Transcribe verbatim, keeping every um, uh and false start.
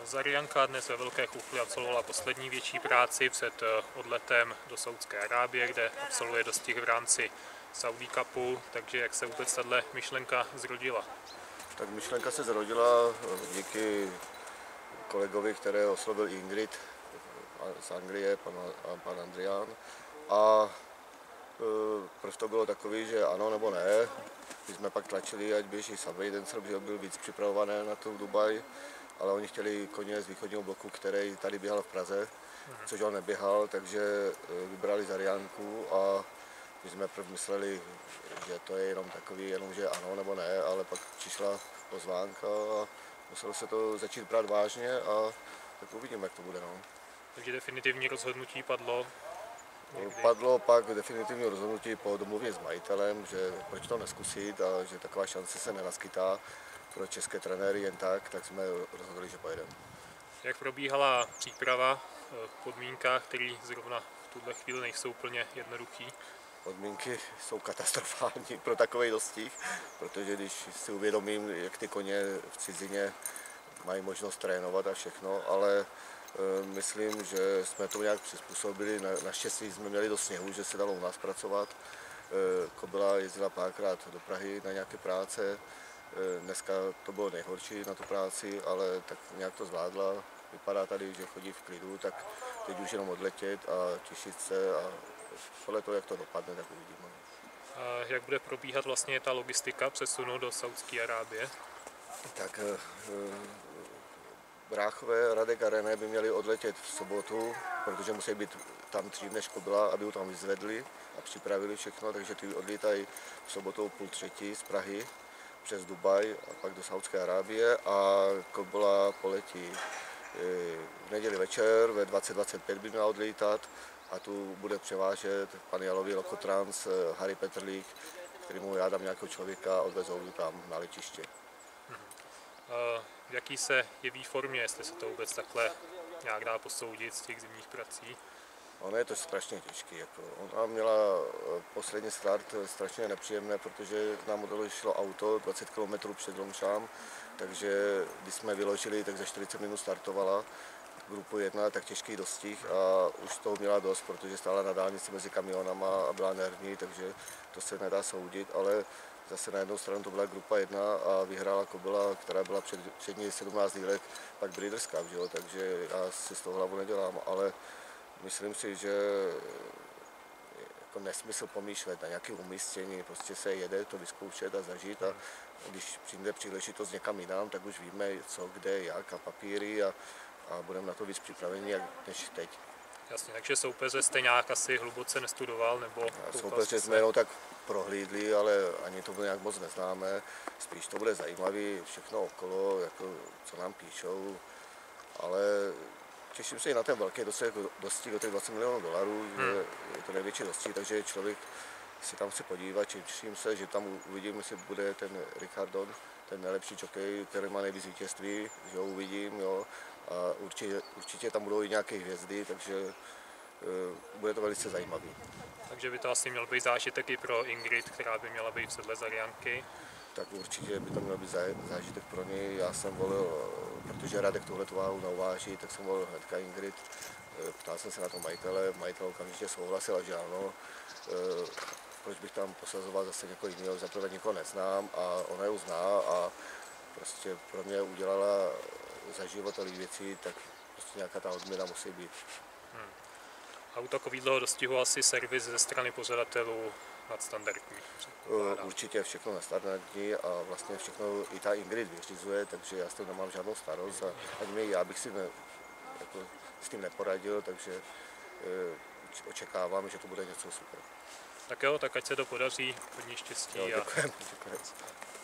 Zarianka dnes ve Velké Chufli absolvovala poslední větší práci před odletem do Saúdské Arábie, kde absolvuje dostih v rámci Saudi Cupu. Takže jak se vůbec tato myšlenka zrodila? Tak myšlenka se zrodila díky kolegovi, které oslovil Ingrid z Anglie, pan, pan Andrián. A proč to bylo takový, že ano nebo ne. My jsme pak tlačili, ať běží Subway, ten Srb byl víc připravovaný na tu Dubaj, ale oni chtěli koně z východního bloku, který tady běhal v Praze, což on neběhal, takže vybrali Zarianku a my jsme prv mysleli, že to je jenom takový, jenom že ano nebo ne, ale pak přišla pozvánka a muselo se to začít brát vážně a tak uvidíme, jak to bude. No. Takže definitivní rozhodnutí padlo? Někdy. Padlo pak definitivní rozhodnutí po domluvě s majitelem, že proč to neskusit a že taková šance se nenaskytá pro české trenéry jen tak, tak jsme rozhodli, že pojedeme. Jak probíhala příprava v podmínkách, které zrovna v tuhle chvíli nejsou úplně jednoduchý? Podmínky jsou katastrofální pro takový dostih, protože když si uvědomím, jak ty koně v cizině mají možnost trénovat a všechno, ale myslím, že jsme to nějak přizpůsobili. Naštěstí jsme měli dost sněhu, že se dalo u nás pracovat. Kobyla jezdila párkrát do Prahy na nějaké práce. Dneska to bylo nejhorší na tu práci, ale tak nějak to zvládla. Vypadá tady, že chodí v klidu, tak teď už jenom odletět a těšit se a podle toho, jak to dopadne, tak uvidíme. A jak bude probíhat vlastně ta logistika přesunu do Saúdské Arábie? Tak bráchové Radek a René by měli odletět v sobotu, protože musí být tam dřív než Kobyla, aby ho tam vyzvedli a připravili všechno, takže ty odlítají v sobotu půl třetí z Prahy přes Dubaj a pak do Saúdské Arábie a Kobyla poletí v neděli večer ve dvacet dvacet pět by měla odlítat a tu bude převážet pan Jalový Lokotrans, Harry Petrlík, kterému já dám nějakého člověka a odvezou tam na letiště. V jaký se jeví formě, jestli se to vůbec takhle nějak dá posoudit z těch zimních prací? Ono je to strašně těžké. Jako. Ona měla poslední start strašně nepříjemné, protože nám odešlo auto dvacet kilometrů před Lomšám, takže když jsme vyložili, tak za čtyřicet minut startovala grupu jedna, tak těžký dostih a už toho měla dost, protože stála na dálnici mezi kamionama a byla nervní, takže to se nedá soudit, ale zase na jednu stranu to byla grupa jedna a vyhrála Kobyla, která byla před, před ní sedmnáct let, pak Breeders' Cup, že jo? Takže já si z toho hlavu nedělám, ale myslím si, že jako nesmysl pomýšlet na nějaké umístění, prostě se jede to vyzkoušet a zažít a když přijde příležitost někam jinam, tak už víme co, kde, jak a papíry a, a budeme na to víc připraveni než teď. Jasně, takže soupeře jste nějak asi hluboce nestudoval, nebo... Soupeře jsme jenom tak prohlídli, ale ani to nějak moc neznáme. Spíš to bude zajímavé, všechno okolo, jako, co nám píšou, ale těším se i na ten velký dostih do těch dvacet milionů dolarů, hmm. je to největší dostih, takže člověk si tam chce podívat, těším se, že tam uvidím, jestli bude ten Richardon, ten nejlepší jockey, který má nejvíc vítězství, že ho uvidím, jo. A určitě, určitě tam budou i nějaké hvězdy, takže uh, bude to velice zajímavý. Takže by to asi měl být zážitek i pro Ingrid, která by měla být v sedle Zarianky. Tak určitě by to měl být zážitek pro něj. Já jsem volil, protože Radek tuhle váhu neuváží, tak jsem volil hnedka Ingrid. Ptal jsem se na to majitele, majitel okamžitě souhlasil, že ano. Proč bych tam posazoval zase někoho jiného, zaprvé nikoho neznám a ona ji zná a prostě pro mě udělala za život tolik věcí, tak prostě nějaká ta odměna musí být. Hmm. A u takového dostihu asi servis ze strany pořadatelů nadstandardní? Určitě všechno nadstandardní a vlastně všechno i ta Ingrid vyřizuje, takže já s tím nemám žádnou starost a ani já bych si ne, jako, s tím neporadil, takže e, očekávám, že to bude něco super. Tak jo, tak ať se to podaří, hodně štěstí. Jo, děkujem, a... děkujem.